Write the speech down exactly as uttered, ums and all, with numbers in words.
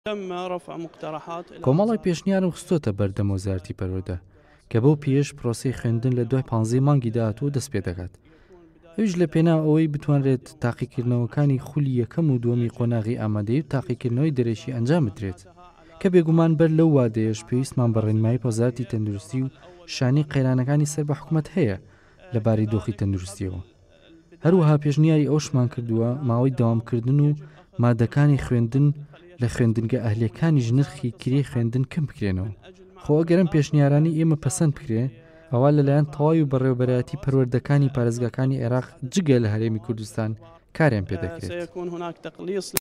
کۆمەڵی پێشنیارم خستۆتە بەردەم وەزارەتی پەروەردە کە بەو پێش پرۆسەی خوێندن لە دوای پانزەی مانگی داهاتوو دەست پێ دەکات. ئەویش لە پێناو ئەوەی بتوانرێت تاقیکردنەوەکانی خولی یەکەم و دووەمی قۆناغی ئامادەی و تاقیکردنەوەی دەرێشی ئەنجام بدرێت کە بێگومان بەر لەو وادەیەش پێویستمان بە ڕێنمایی وەزارەتی تەندروستی و شانەی قەیرانەکانی سەر بە حکوومەت هەیە لەبارەی دۆخی تەندروستیەوە. هەروەها پێشنیاری ئەوشمان کردووە ماوەی داوامکردن و مادەکانی خوێندن لە خوێندنگە ئەهلیەکانیش نرخی کرێی خوێندن کەم بکرێنەوە. خۆ ئەگەرم پێشنیارانی ئێمە پەسەند بکرێ ئەوە لەلایەن تەواوی و بەڕێوەبەرایەتی پەروەردەکانی پارێزگاکانی عێراق جگە لە هەرێمی کوردستان کاریان پێ دەکرێت.